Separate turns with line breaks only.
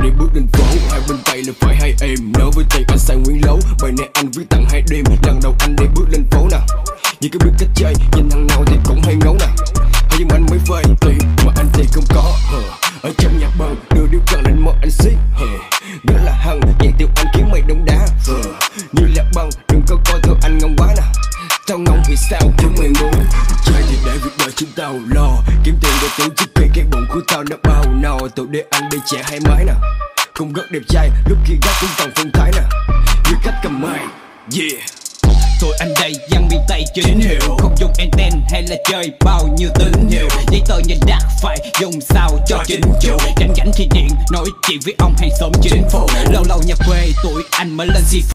đi bước lên phố, hai bên tay là phải hai em. Nói với tay anh sang Nguyễn Lấu, bài này anh viết tặng hai đêm. Lần đầu anh đi bước lên phố nào, như cái biết cách chơi, nhìn thằng nào thì cũng hay ngấu nào. Hay nhưng mà anh mới phơi tiền mà anh thì không có. Ở trong nhà bầu, đưa điếu cờ lên môi anh xiết. Đó là hằng, nhạc tiêu anh khiến mày đông đá. Như là băng, đừng có coi thường anh ngon quá nào. Tao ngon vì sao chúng mày muốn chơi thì để việc đời chúng tao lo. Kiếm tiền để tiêu trước khi cái bụng của tao nó bao no. Tụi để anh đi trẻ hai mái nè, cũng rất đẹp trai, lúc khi gác cũng còn phong thái nè. Như cách cầm mai, yeah.
Tụi anh đây dân miền Tây chính hiệu, không dùng anten hay là chơi bao nhiêu tín hiệu. Giấy tờ nhà đặt phải dùng sao cho chính chủ. Rảnh rảnh thì điện nói chuyện với ông hàng xóm chính phủ. Lâu lâu nhà quê tụi anh mới lên xì